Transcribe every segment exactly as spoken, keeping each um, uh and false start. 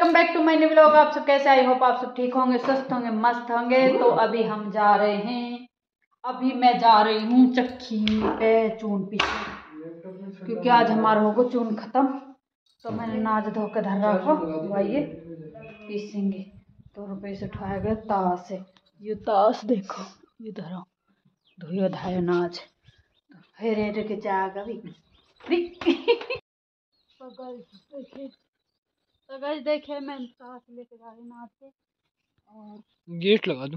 Welcome back to my new vlog. आप सब कैसे? आई होप आप सब ठीक होंगे, स्वस्थ होंगे, मस्त होंगे। तो अभी हम जा रहे हैं, अभी मैं जा रही हूँ चक्की पे चून पीसने, क्योंकि आज हमारा होगा चून खत्म। तो मैंने नाच धो के धर रखा, भाई पीसेंगे। तो रुपये से उठाया गया ताश है, ये ताश देखो, ये धरो धोया धाया नाच फिर के जाएगा भी। तो गाइस देखिए, तो गाइस देखिए मैं ताश लेके जा रही नाच से, और गेट लगा दूं।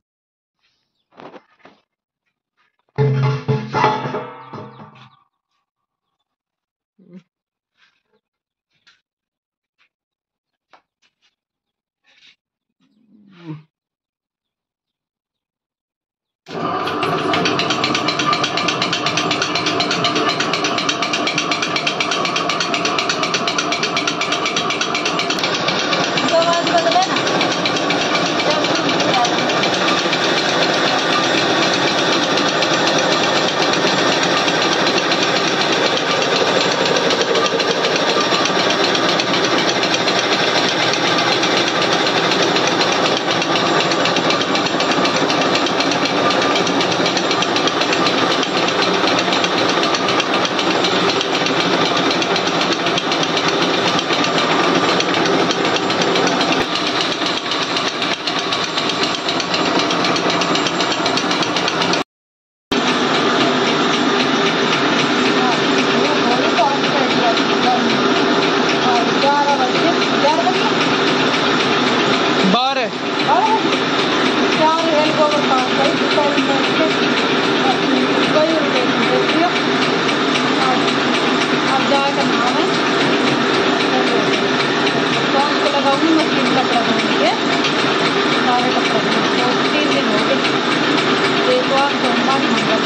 मशीन कपड़ा धोनी है, सारे कपड़ा धोने दो तीन दिन हो गए। एक बार सोमवार मंगल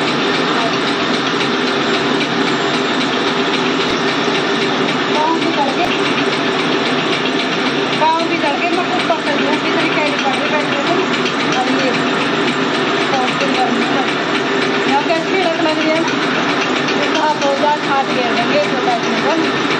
गाँव भी करके गाँव भी करके मैं कुछ पकड़ लूँ किसी तरीके से पकड़ बैठे थे। अब ये बहुत दिन गर्मी यहाँ कैसी लग लग रही है ना, आप दो हजार खाट गए रहेंगे तो बैठने पर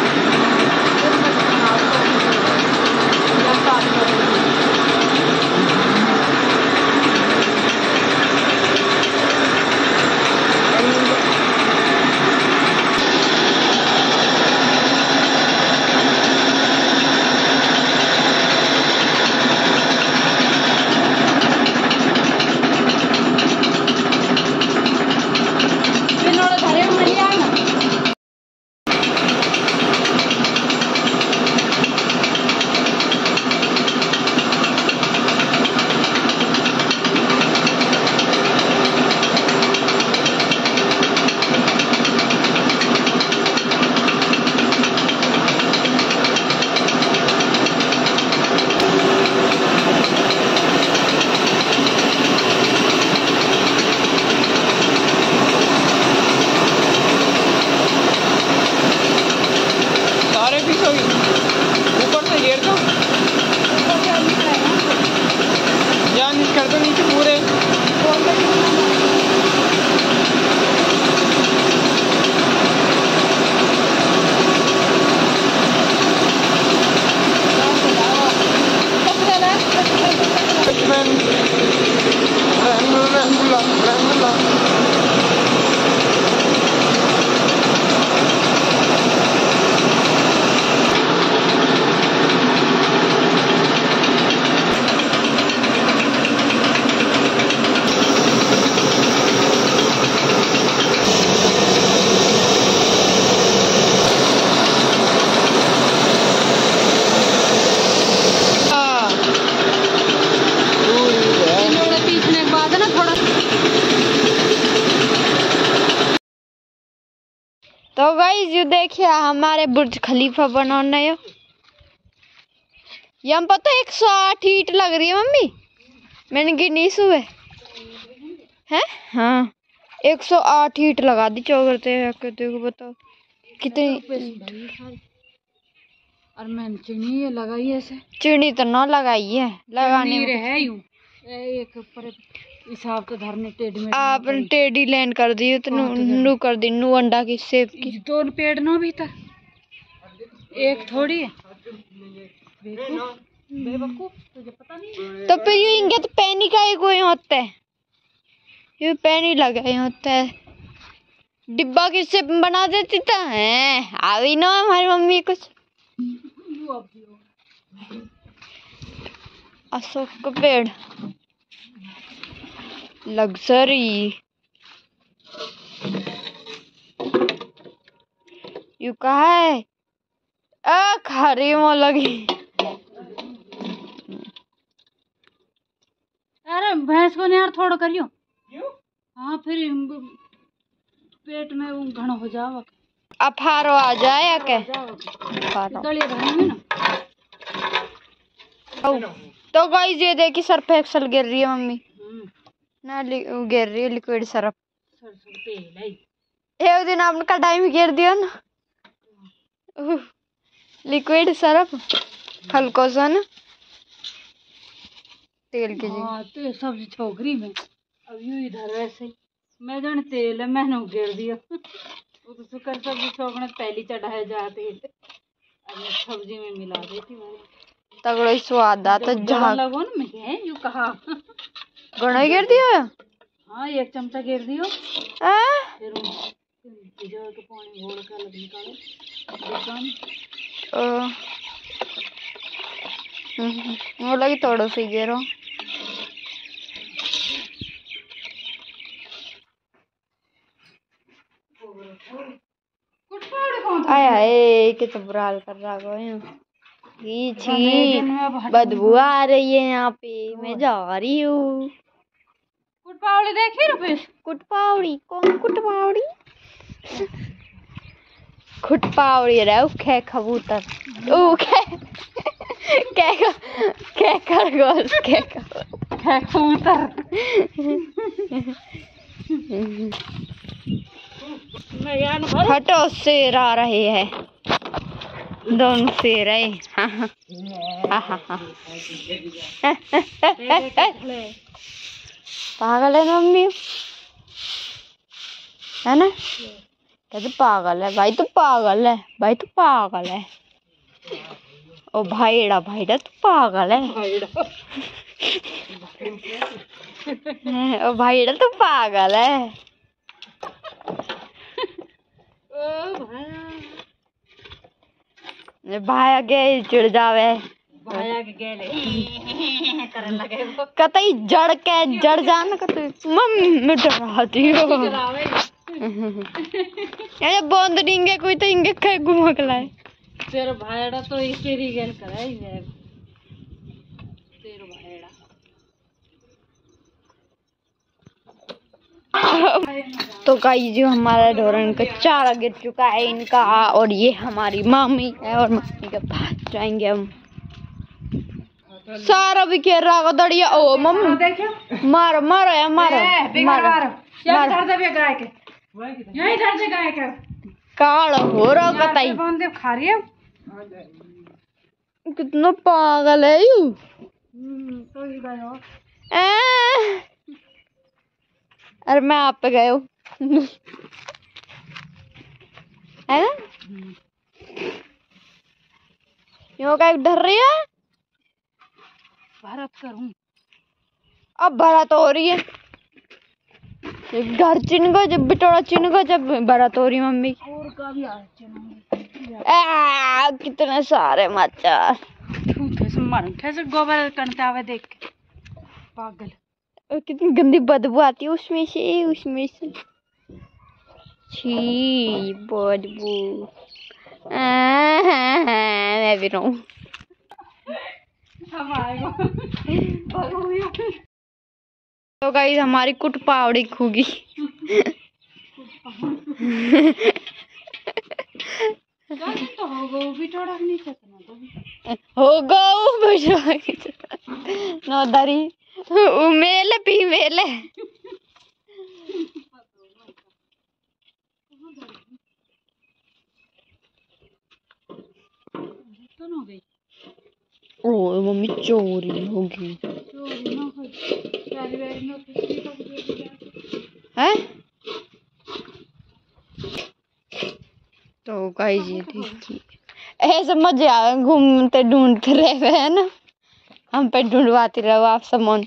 तो गाइस ये देखिए हमारे बुर्ज खलीफा बनाना है। ये हम पता एक सौ आठ ईंट लग रही है मम्मी, मैंने गिनी सुबह है। हाँ एक सौ आठ ईंट लगा दी चौकरते हैं, देखो बताओ कितनी। और मैंने चीनी लगाई है, ऐसे चीनी तो ना लगाई है, लगाने है यूं एक ऊपर हिसाब तो धरने टेढ़ी में आपने टेढ़ी लाइन कर दी तो नू नू कर दी नू अंडा की शेप की। दो पेड़ ना भी था, एक थोड़ी है। बेवकूफ, तुझे पता नहीं। तो फिर ये इनके तो पैनी का ही कोई होता है, ये पैनी लगा होता है। डिब्बा किससे बना देती था है अभी ना हमारी मम्मी कुछ। अशोक का पेड़ लग्जरी यू कहा है आ खारी में लगी। अरे भैंस को यार थोड़ा करियो। हाँ फिर पेट में वो घना हो जाओ। अफारो आ जाए या के दलिया धरेंगे ना। तो गाइस ये देखी सर्फ एक्सल गिर रही है मम्मी ना, गिर रही है लिक्विड सर्फ। एक दिन आपने कढ़ाई में गिर दिया ना लिक्विड सर्फ हल्को सा ना तेल की। हाँ तो सब्जी छोकरी में अब यूं इधर वैसे मैं जान तेल है मैंने गिर दिया। वो तो सुकर सब्जी छोकने पहली चढ़ाए जाते अब सब्जी में मिला देती मैंने। तगड़ा स्वाद आता जहाँ लगो ना मैं कह यूं कहा घना गिर दिया। हाँ एक चमचा घेर दियो आ? फिर भिजो के पानी घोल के अलग निकालो एकदम। ओ वो लगी थोड़ा सी घेरो। आया है कि तो बुरा हाल कर रहा है। छी छी बदबू आ रही है यहाँ पे, मैं जा रही हूँ। कुटपावड़ी देखी रुपेश? कुटपावड़ी कौन कुटपावड़ी? खुटपावड़ी रहा खे कबूतर ओ खे खे खे खरगोश खे खे कबूतर। हटो शेर आ रहे हैं दोनों शेर है। हाँ हाँ हाँ पागल है ना मम्मी है ना? कहते पागल है भाई, तू पागल है भाई, तू पागल है। ओ भाईड़ा भाईड़ा तू पागल है। ओ भाईड़ा तू पागल है। भाया के चिढ़ जावे, भाया के गेले करन लगे वो कतई जड़ के जड़ जान कतई मम्मी डराती हो। ये बंद डिंगे कोई तो इंगे के घुमा के लाए। तेरे भाईड़ा तो इकेरी गेल कराई है तेरे भाईड़ा। तो गाइस जो हमारा ढोरन का चारा गिर चुका है इनका, और ये हमारी मामी है और मम्मी के पास जाएंगे हम। सारा भी घेर रहा दड़िया। ओ मम्मी मारो मारो यार मारो मारो गाय के यही धर दे गाय के काल हो रहा कतई बंदे खा रही है। कितना पागल है यू। तो ही गयो अरे मैं आप पे गए हूँ है ना? यो क्या डर रही है? भारत करूं अब भरत हो रही है। घर चिन गो जब बिटोड़ा चिन गो जब भरत हो रही मम्मी। और का भी आ कितने सारे मच्छर कैसे मर कैसे गोबर करते आवे देख के पागल। कितनी गंदी बदबू आती है उसमें से उसमें से छी बदबू। मैं भी रहूं तो गाइस हमारी कुटपावड़ी खूगी तो हो गो बिटोड़ा नहीं सकना तो हो गो नो दरी मेल फीमेल है। तो ना गई ओ मम्मी चोरी होगी चोरी ना हो सारी बैग में किसी का है। तो गाइस ये देखिए ऐसे मजे आवे घूमते ढूंढते रहे है ना, हम पे ढूंढवाती रहो आप सामान।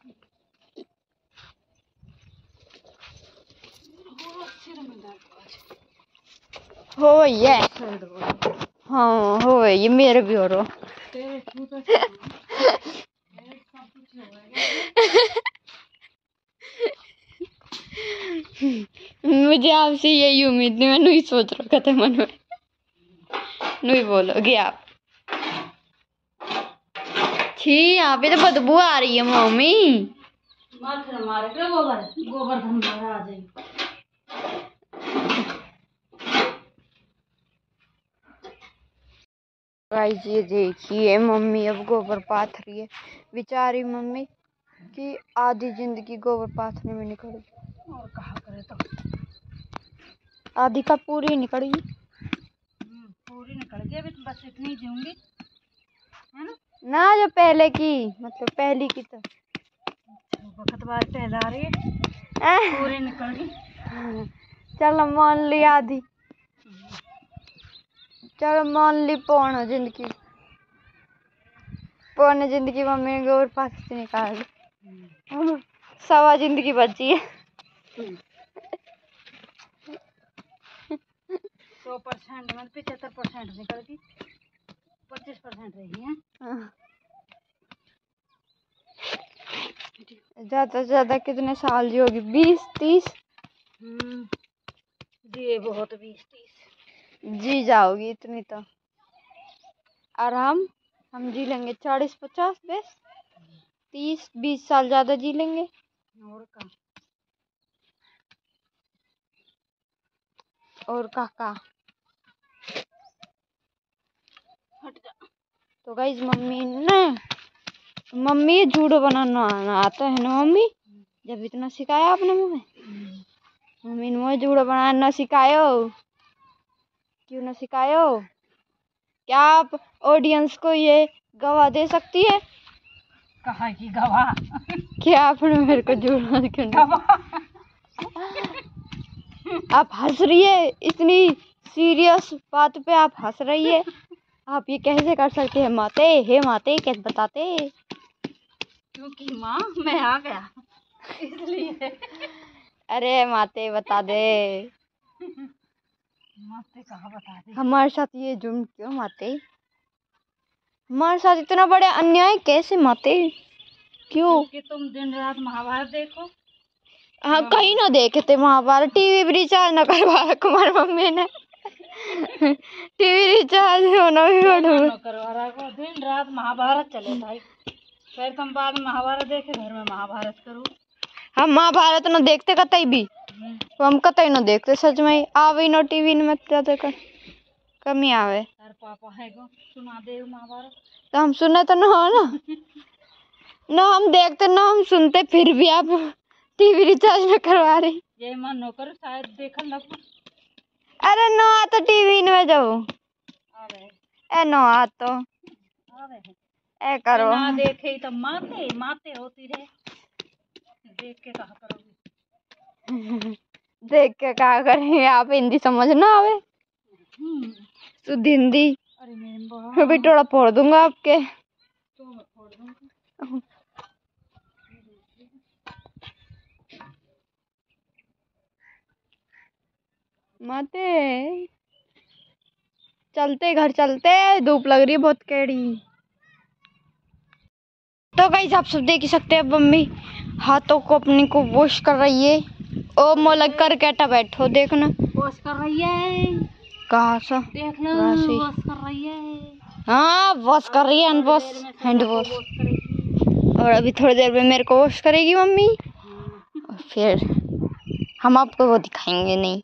हो ये हाँ हो ये मेरे भी हो रहा। मुझे आपसे यही उम्मीद थी, मैं नहीं सोच रखा था मन में, नहीं बोलोगे आप। छी यहाँ पे तो बदबू आ रही है मम्मी। मारे क्या गोबर गोबर धन आ जाएगी। गाइस ये देखिए मम्मी अब गोबर पाथ रही है, बेचारी मम्मी की आधी जिंदगी गोबर पाथने में निकल गई। और कहा करे तो आधी का पूरी निकल गई। पूरी निकल गई, अभी तो बस इतनी जीऊंगी है ना। ना जो पहले की मतलब पहली की तो वक्त बाद पहला रही है, पूरी निकल गई। चलो मान ली आधी, चलो मान ली पौन जिंदगी, पौन जिंदगी मम्मी ने गोबर पाथ से निकाल दी, सवा जिंदगी बची है। सौ परसेंट में पिछहत्तर परसेंट निकल गई, पच्चीस परसेंट रही है। ज्यादा से ज्यादा कितने साल जी होगी, बीस तीस जी बहुत, बीस तीस जी जाओगी इतनी तो। और हम हम जी लेंगे चालीस पचास बस, तीस बीस साल ज्यादा जी लेंगे। और का और काका हट जा। तो गाइस मम्मी ने मम्मी ये जूडो बनाना आता है ना मम्मी, जब इतना सिखाया आपने मुझे, मम्मी ने मुझे जूडो बनाना सिखायो, क्यों ना सिखायो? क्या आप ऑडियंस को ये गवाह दे सकती है? कहा की गवाह? क्या आपने मेरे को जूडो गवाह? आप हंस रही है, इतनी सीरियस बात पे आप हंस रही है, आप ये कैसे कर सकते हैं माते? हे माते कैसे बताते? क्योंकि माँ मैं आ गया इसलिए। अरे माते बता दे। माते कहाँ बता दे? हमारे साथ ये जुर्म क्यों माते? हमारे साथ इतना बड़े अन्याय कैसे माते? क्यों? क्योंकि तुम दिन रात महाभारत देखो। हाँ कहीं ना देखे थे महाभारत, टीवी भी रिचार्ज न करवा कुमार मम्मी ने। टीवी रिचार्ज होना भी बड़ा करवा रहा को, दिन रात महाभारत चले भाई, फिर तुम बाद में महाभारत देखे घर में महाभारत करो। हम महाभारत न देखते कतई भी, तो हम कतई न देखते सच में, आवे न टीवी में ज्यादा कर कमी आवे। तार पापा है को सुना दे महाभारत, तो हम सुने तो न हो ना, न हम देखते न हम सुनते, फिर भी आप टीवी रिचार्ज न करवा रही। ये मन नौकर शायद देखल न। अरे नो आ तो टीवी में जाओ, आवे ए नो आ तो आवे ए करो ना देखे तो माते माते होती रहे, देख के कहा करोगे? देख के क्या करेंगे, आप हिंदी समझ ना आवे शुद्ध हिंदी। अरे मेरे अभी थोड़ा फोड़ दूंगा आपके। तो मैं फोड़ दूंगा। माते चलते घर चलते, धूप लग रही है बहुत कैड़ी। तो गाइस आप सब देख ही सकते हैं मम्मी हाथों को अपने को वॉश कर रही है। ओ मोलक कर कैटा बैठो देखना, वॉश कर रही है। कहाँ सा देख लो वॉश कर रही है। हाँ वॉश कर रही है, अनवॉश हैंड वॉश। और अभी थोड़ी देर में मेरे को वॉश करेगी मम्मी, और फिर हम आपको वो दिखाएंगे नहीं,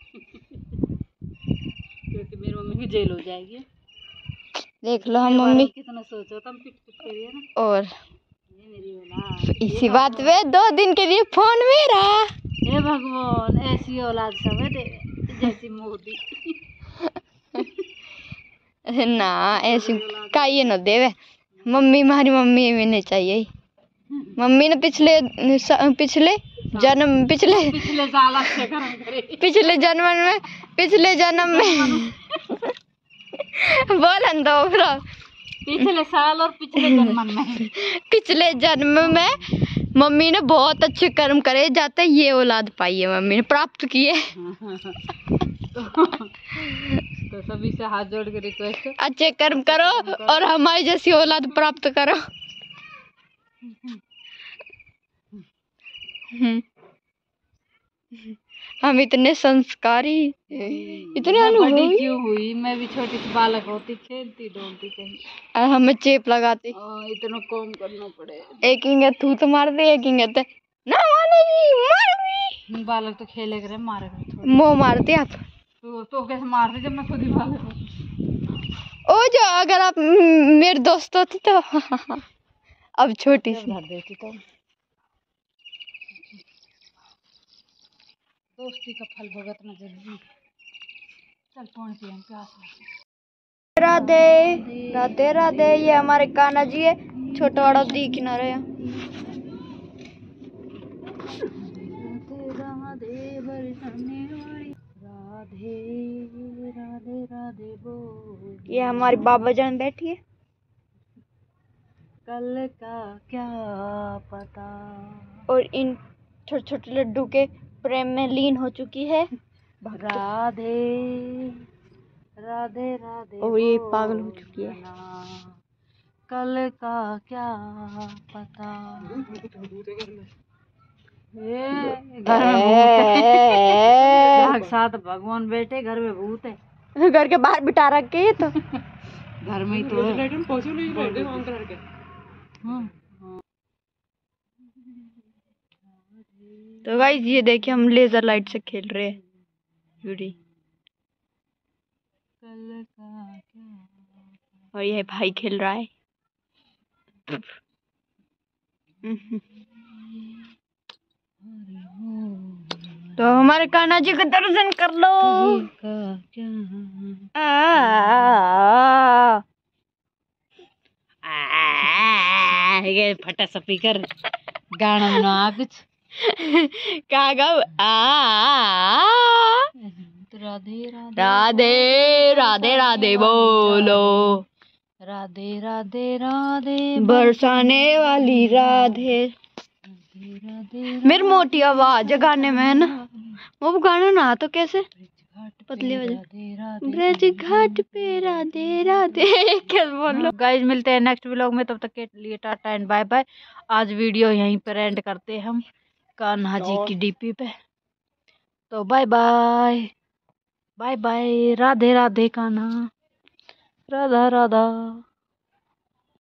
क्योंकि मेरी मम्मी की जेल हो जाएगी। देख लो हम मम्मी कितना सोचो तुम, पिट पिट करिए ना। और ये मेरी औलाद, इसी बात पे दो दिन के लिए फोन मेरा। हे भगवान ऐसी औलाद सब है दे जैसी मोदी। ना ऐसी का ये न देवे मम्मी, हमारी मम्मी में नहीं चाहिए। मम्मी ने पिछले पिछले जन्म पिछले पिछले साल से कर्म करे, पिछले जन्म में पिछले जन्म में बोलन दो ब्रो। पिछले साल और पिछले जन्म में पिछले जन्म में मम्मी ने बहुत अच्छे कर्म करे, जाते ये औलाद पाई है मम्मी ने, प्राप्त किए। तो सभी से हाथ जोड़ के रिक्वेस्ट है, अच्छे कर्म करो और हमारी जैसी औलाद प्राप्त करो। हम इतने संस्कारी, इतने मैं बड़ी अनुभवी, क्यों हुई? मैं भी छोटी सी बालक होती, खेलती डोलती कहीं, और हमें चेप लगाती। और इतना कम करना पड़े। एक इंगे तू तो मार दे, एक इंगे ते ना मानेगी मारूंगी। बालक तो खेले करे, मारे करे थोड़ी। मुंह मारते आप तो तो कैसे मारते जब मैं खुद ही बालक होती? ओ जो अगर आप म, मेरे दोस्त होती तो अब छोटी सी धर देती तो। दोस्ती का फल भुगतना जरूरी। चल पानी पिए, हम प्यास लगी। राधे राधे राधे। ये हमारे कान्हा जी है, छोटा बड़ा दी किनारे है। राधे राधे राधे बोल। ये हमारी बाबा जान बैठी है। कल का क्या पता। और इन छोटे छोटे लड्डू के प्रेम में लीन हो चुकी है राधे राधे राधे। और ये पागल हो चुकी है। कल का क्या पता। ये घर में भूत है। साथ भगवान बेटे, घर में भूत है। घर के बाहर बिठा रखे है तो घर में ही तो है। हाँ। तो गाइस ये देखिए हम लेजर लाइट से खेल रहे हैं यूडी। कल का क्या। और ये भाई खेल रहा है। तो हमारे कान्हा जी का दर्शन कर लो। का क्या। आ, ये फटा स्पीकर गाना बना कुछ। कहा गाओ आ राधे राधे राधे राधे बोलो। राधे राधे राधे बरसाने वाली राधे। राधे मेरी मोटी आवाज है गाने में है ना, वो गाना ना तो कैसे पतली हो जाए। ब्रज घाट पे राधे राधे क्या बोल लो। गाइस मिलते हैं नेक्स्ट व्लॉग में, तब तक के लिए टाटा एंड बाय बाय। आज वीडियो यहीं पर एंड करते हैं हम कान्हा जी की डीपी पे। तो bye bye bye bye. Radhe Radhe Kanha, Radha Radha.